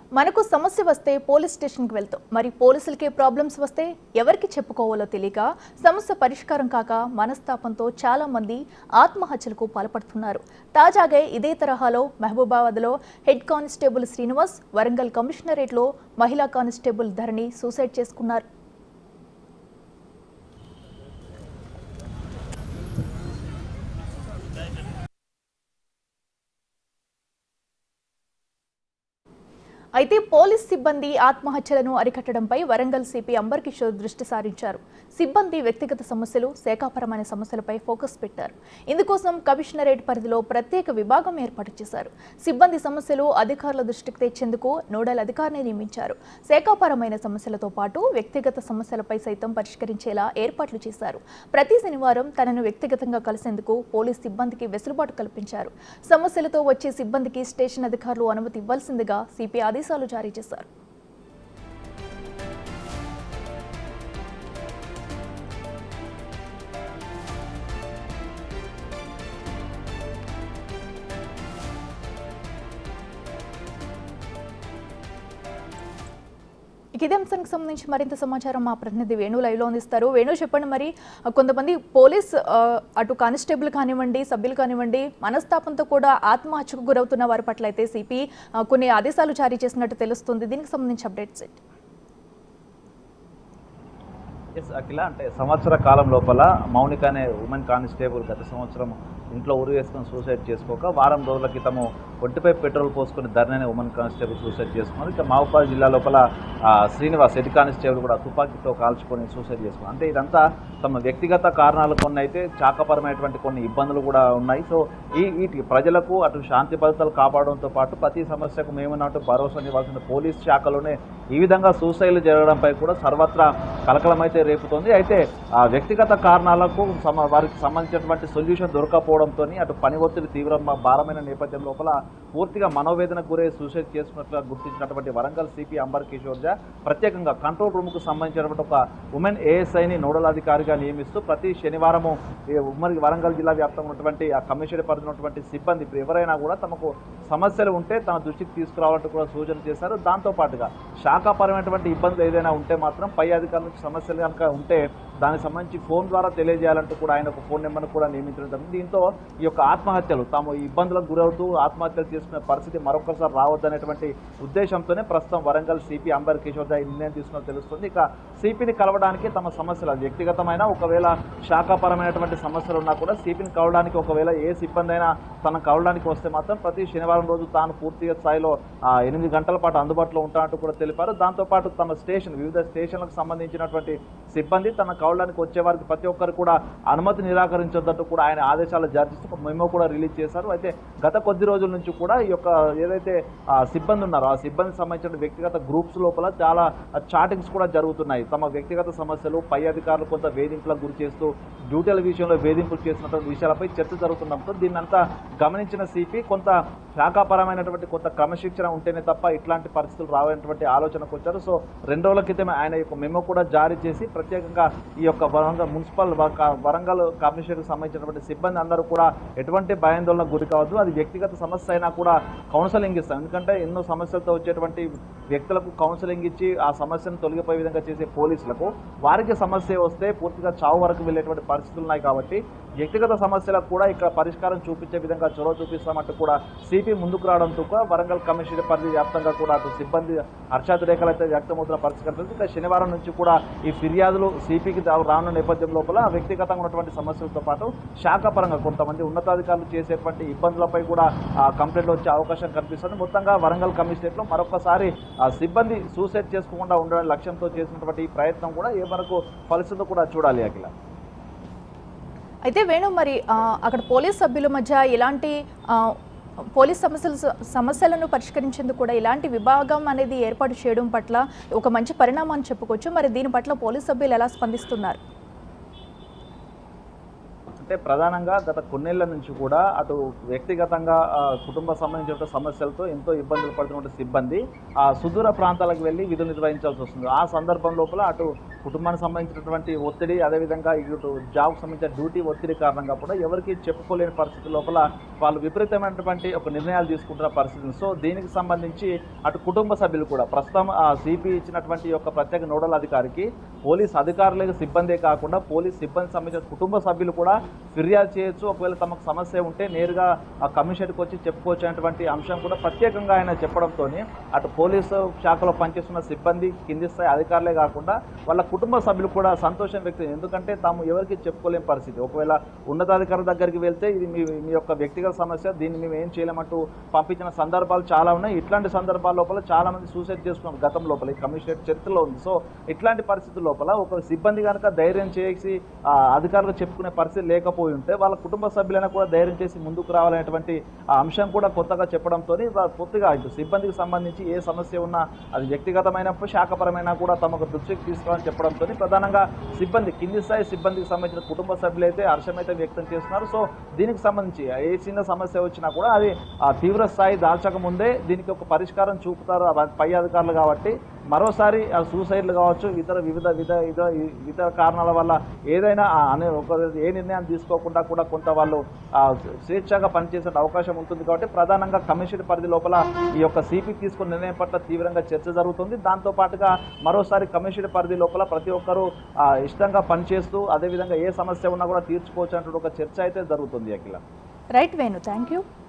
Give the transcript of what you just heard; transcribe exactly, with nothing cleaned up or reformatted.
మనకు సమస్య వస్తే పోలీస్ స్టేషన్కి వెళ్తాం. మరి పోలీసులకే ప్రాబ్లమ్స్ వస్తే ఎవరికి చెప్పుకోవాలో తెలియక సమస్య పరిష్కారం కాక మనస్తాపంతో చాలా మంది ఆత్మహత్యలకు పాల్పడుతున్నారు. తాజాగా ఇదే తరహాలో మహబూబాబాద్లో హెడ్ కానిస్టేబుల్ శ్రీనివాస్, వరంగల్ కమిషనరేట్లో మహిళా కానిస్టేబుల్ ధరణి సూసైడ్ చేసుకున్నారు. అయితే పోలీస్ సిబ్బంది ఆత్మహత్యలను అరికట్టడంపై వరంగల్ సిపి అంబర్ కిషోర్ దృష్టి సారించారు. సిబ్బంది వ్యక్తిగత సమస్యలు, శాఖాపరమైన సమస్యలపై ఫోకస్ పెట్టారు. ఇందుకోసం కమిషనరేట్ పరిధిలో ప్రత్యేక విభాగం ఏర్పాటు చేశారు. సిబ్బంది సమస్యలు అధికారుల దృష్టికి తెచ్చేందుకు నోడల్ అధికారిని నియమించారు. శాఖాపరమైన సమస్యలతో పాటు వ్యక్తిగత సమస్యలపై సైతం పరిష్కరించేలా ఏర్పాట్లు చేశారు. ప్రతి శనివారం తనను వ్యక్తిగతంగా కలిసేందుకు పోలీస్ సిబ్బందికి వెసులుబాటు కల్పించారు. సమస్యలతో వచ్చే సిబ్బందికి స్టేషన్ అధికారులు అనుమతి ఇవ్వాల్సిందిగా సిపి ఆదేశాలు జారీ చేశారు. ఇదే అంశానికి సంబంధించి మరింత సమాచారం మా ప్రతినిధి వేణు లైవ్లో అందిస్తారు. వేణు, చెప్పండి, మరి కొంతమంది పోలీస్ అటు కానిస్టేబుల్ కానివ్వండి, సభ్యులు కానివ్వండి, మనస్తాపంతో కూడా ఆత్మహత్యకు గురవుతున్న వారి పట్ల అయితే సిపి కొన్ని ఆదేశాలు జారీ చేసినట్టు తెలుస్తుంది. దీనికి సంబంధించి అప్డేట్స్ ఏంటి? ఎస్ అఖిల, అంటే సంవత్సర కాలం లోపల మౌనిక అనే ఉమెన్ కానిస్టేబుల్ గత సంవత్సరం ఇంట్లో ఉరి వేసుకొని సూసైడ్ చేసుకోక వారం రోజుల క్రితము ఒంటిపై పెట్రోల్ పోసుకొని ధరణి ఉమెన్ కానిస్టేబుల్ సూసైడ్ చేసుకున్నారు. ఇక మహబూబాబాద్ జిల్లా లోపల శ్రీనివాస్ హెడ్ కానిస్టేబుల్ కూడా తుపాకీతో కాల్చుకొని సూసైడ్ చేసుకున్నారు. అంటే ఇదంతా తమ వ్యక్తిగత కారణాలు కొన్ని అయితే శాఖపరమైనటువంటి కొన్ని ఇబ్బందులు కూడా ఉన్నాయి. సో ఈ వీటి ప్రజలకు అటు శాంతి భద్రతలు కాపాడడంతో పాటు ప్రతి సమస్యకు మేమన్నట్టు భరోసా ఇవ్వాల్సిన పోలీస్ శాఖలోనే ఈ విధంగా సూసైడ్లు జరగడంపై కూడా సర్వత్రా కలకలమైతే రేపుతోంది. అయితే ఆ వ్యక్తిగత కారణాలకు సమ వారికి సంబంధించినటువంటి సొల్యూషన్ దొరకపోవడంతో అటు పని ఒత్తిడి తీవ్ర భారమైన నేపథ్యం లోపల పూర్తిగా మనోవేదనకు గురై సూసైడ్ చేసుకున్నట్లుగా గుర్తించినటువంటి వరంగల్ సిపి అంబర్ కిషోర్ జా ప్రత్యేకంగా కంట్రోల్ రూమ్కు సంబంధించినటువంటి ఒక ఉమెన్ ఏఎస్ఐని నోడల్ అధికారిగా నియమిస్తూ ప్రతి శనివారము ఉమ్మడి వరంగల్ జిల్లా వ్యాప్తంగా ఉన్నటువంటి ఆ కమిషనర్ పరిధిలో ఉన్నటువంటి సిబ్బంది ఇప్పుడు ఎవరైనా కూడా తమకు సమస్యలు ఉంటే తన దృష్టికి తీసుకురావాలంటూ కూడా సూచన చేశారు. దాంతోపాటుగా శాఖాపరమైనటువంటి ఇబ్బందులు ఏదైనా ఉంటే మాత్రం పై అధికారుల నుంచి సమస్యలు కనుక ఉంటే దానికి సంబంధించి ఫోన్ ద్వారా తెలియజేయాలంటూ కూడా ఆయన ఒక ఫోన్ నెంబర్ను కూడా నియమించడం జరిగింది. దీంతో ఈ యొక్క ఆత్మహత్యలు తాము ఇబ్బందులకు గురవుతూ ఆత్మహత్యలు చేసుకునే పరిస్థితి మరొకసారి రావద్దనేటువంటి ఉద్దేశంతోనే ప్రస్తుతం వరంగల్ సిపి అంబర్ కిషోర్ జా నిర్ణయం తీసుకున్నట్టు తెలుస్తుంది. ఇక సిపిని కలవడానికి తమ సమస్యలు వ్యక్తిగతమైన ఒకవేళ శాఖాపరమైనటువంటి సమస్యలు ఉన్నా కూడా సిపిని కలవడానికి ఒకవేళ ఏ సిబ్బంది అయినా తనను కలవడానికి వస్తే మాత్రం ప్రతి శనివారం రోజు తాను పూర్తిగా స్థాయిలో ఎనిమిది గంటల పాటు అందుబాటులో ఉంటానంటూ కూడా తెలిపారు. దాంతోపాటు తమ స్టేషన్ వివిధ స్టేషన్లకు సంబంధించినటువంటి సిబ్బంది తన కలవడానికి వచ్చే వారికి ప్రతి ఒక్కరు కూడా అనుమతి నిరాకరించొద్దంటూ కూడా ఆయన ఆదేశాలు జారీ చేస్తూ మెమో కూడా రిలీజ్ చేశారు. అయితే గత కొద్ది రోజుల నుంచి కూడా ఈ యొక్క ఏదైతే సిబ్బంది ఉన్నారో ఆ సిబ్బందికి సంబంధించిన వ్యక్తిగత గ్రూప్స్ లోపల చాలా చాటింగ్స్ కూడా జరుగుతున్నాయి. తమ వ్యక్తిగత సమస్యలు పై అధికారులు కొంత వేధింపులకు గురి చేస్తూ డ్యూటీల విషయంలో వేధింపులు చేసినటువంటి విషయాలపై చర్చ జరుగుతుండటంతో దీన్నంతా గమనించిన సిపి కొంత శాఖాపరమైనటువంటి కొంత క్రమశిక్షణ ఉంటేనే తప్ప ఇట్లాంటి పరిస్థితులు రావనేటువంటి ఆలోచనకు వచ్చారు. సో రెండు రోజుల క్రితమే ఆయన యొక్క మెమో కూడా జారీ చేసి ప్రత్యేకంగా ఈ యొక్క వరంగల్ మున్సిపల్ వరంగల్ కమిషనర్కి సంబంధించినటువంటి సిబ్బంది అందరూ కూడా ఎటువంటి భయాందోళనకు గురి కావద్దు, అది వ్యక్తిగత సమస్య అయినా కూడా కౌన్సిలింగ్ ఇస్తాం. ఎందుకంటే ఎన్నో సమస్యలతో వచ్చేటువంటి వ్యక్తులకు కౌన్సిలింగ్ ఇచ్చి ఆ సమస్యను తొలగిపోయే విధంగా చేసే పోలీసులకు వారికి సమస్య వస్తే పూర్తిగా చావు వరకు వెళ్ళేటువంటి పరిస్థితులు ఉన్నాయి. కాబట్టి వ్యక్తిగత సమస్యలకు కూడా ఇక్కడ పరిష్కారం చూపించే విధంగా చొరవ చూపిస్తామంటూ కూడా సిపి ముందుకు రావడంతో వరంగల్ కమిషనర్ పరిధి వ్యాప్తంగా కూడా అటు సిబ్బంది హర్షాద్ రేఖలు అయితే వ్యక్తమవుతున్న పరిస్థితి. ఇక శనివారం నుంచి కూడా ఈ ఫిర్యాదులు సిపికి రానున్న నేపథ్యం లోపల వ్యక్తిగతంగా ఉన్నటువంటి సమస్యలతో పాటు శాఖాపరంగా కొంతమంది ఉన్నతాధికారులు చేసేటువంటి ఇబ్బందులపై కూడా కంప్లైంట్లు వచ్చే అవకాశం కనిపిస్తుంది. మొత్తంగా వరంగల్ కమిషనరేట్లో మరొకసారి సిబ్బంది సూసైడ్ చేసుకోకుండా ఉండడం లక్ష్యంతో చేసినటువంటి ఈ ప్రయత్నం కూడా ఏ వరకు ఫలిస్తుందో కూడా చూడాలి అఖిల. అయితే వేణు, మరి అక్కడ పోలీస్ సభ్యుల మధ్య ఇలాంటి పోలీస్ సమస్యలు సమస్యలను పరిష్కరించేందుకు కూడా ఇలాంటి విభాగం అనేది ఏర్పాటు చేయడం పట్ల ఒక మంచి పరిణామాన్ని చెప్పుకోవచ్చు. మరి దీని పట్ల పోలీస్ సభ్యులు ఎలా స్పందిస్తున్నారు? అంటే ప్రధానంగా గత కొన్నేళ్ల నుంచి కూడా అటు వ్యక్తిగతంగా కుటుంబ సంబంధించిన సమస్యలతో ఎంతో ఇబ్బందులు పడుతున్న సిబ్బంది ఆ సుదూర ప్రాంతాలకు వెళ్ళి విధులు నిర్వహించాల్సి వస్తుంది. ఆ సందర్భం లోపల అటు కుటుంబానికి సంబంధించినటువంటి ఒత్తిడి, అదేవిధంగా ఇటు జాబ్కి సంబంధించిన డ్యూటీ ఒత్తిడి కారణంగా కూడా ఎవరికి చెప్పుకోలేని పరిస్థితి లోపల వాళ్ళు విపరీతమైనటువంటి ఒక నిర్ణయాలు తీసుకుంటున్న పరిస్థితి. సో దీనికి సంబంధించి అటు కుటుంబ సభ్యులు కూడా ప్రస్తుతం ఆ సిపి ఇచ్చినటువంటి యొక్క ప్రత్యేక నోడల్ అధికారికి పోలీస్ అధికారులకు సిబ్బందే కాకుండా పోలీస్ సిబ్బంది సంబంధించిన కుటుంబ సభ్యులు కూడా ఫిర్యాదు చేయొచ్చు. ఒకవేళ తమకు సమస్య ఉంటే నేరుగా ఆ కమిషనర్కి వచ్చి చెప్పుకోవచ్చు అనేటువంటి అంశం కూడా ప్రత్యేకంగా ఆయన చెప్పడంతో అటు పోలీసు శాఖలో పనిచేస్తున్న సిబ్బంది, కింది స్థాయి అధికారులే కాకుండా వాళ్ళ కుటుంబ సభ్యులు కూడా సంతోషం వ్యక్తం, ఎందుకంటే తాము ఎవరికి చెప్పుకోలేని పరిస్థితి. ఒకవేళ ఉన్నతాధికారుల దగ్గరికి వెళ్తే ఇది మీ మీ యొక్క వ్యక్తిగత సమస్య, దీన్ని మేము ఏం చేయలేమంటూ పంపించిన సందర్భాలు చాలా ఉన్నాయి. ఇట్లాంటి సందర్భాల లోపల చాలా మంది సూసైడ్ చేసుకున్నారు గతం లోపల, ఈ కమిషనరేట్ చరిత్రలో ఉంది. సో ఇట్లాంటి పరిస్థితుల లోపల ఒక సిబ్బంది కనుక ధైర్యం చేసి అధికారులకు చెప్పుకునే పరిస్థితి లేకపోయి ఉంటే వాళ్ళ కుటుంబ సభ్యులైనా కూడా ధైర్యం చేసి ముందుకు రావాలనేటువంటి ఆ అంశం కూడా కొత్తగా చెప్పడంతో పూర్తిగా ఇటు సిబ్బందికి సంబంధించి ఏ సమస్య ఉన్నా అది వ్యక్తిగతమైన శాఖపరమైన కూడా తమకు దృష్టికి తీసుకోవాలని చెప్పడంతో ప్రధానంగా సిబ్బంది, కింది స్థాయి సిబ్బందికి సంబంధించిన కుటుంబ సభ్యులైతే హర్షమైతే వ్యక్తం చేస్తున్నారు. సో దీనికి సంబంధించి ఏ చిన్న సమస్య వచ్చినా కూడా అది ఆ తీవ్ర స్థాయి దాల్చక ముందే దీనికి ఒక పరిష్కారం చూపుతారు పై అధికారులు. కాబట్టి మరోసారి సూసైడ్లు కావచ్చు, ఇతర వివిధ విధ ఇతర కారణాల వల్ల ఏదైనా అనే ఒక ఏ నిర్ణయం తీసుకోకుండా కూడా కొంత వాళ్ళు స్వేచ్ఛగా పనిచేసే అవకాశం ఉంటుంది. కాబట్టి ప్రధానంగా కమిషన్ పరిధి లోపల ఈ యొక్క సిపి తీసుకున్న నిర్ణయం పట్ల తీవ్రంగా చర్చ జరుగుతుంది. దాంతో పాటుగా మరోసారి కమిషన్ పరిధి లోపల ప్రతి ఒక్కరూ ఇష్టంగా పనిచేస్తూ అదేవిధంగా ఏ సమస్య ఉన్నా కూడా తీర్చుకోవచ్చు అంటే ఒక చర్చ అయితే జరుగుతుంది. Akhila. Right Venu, thank you.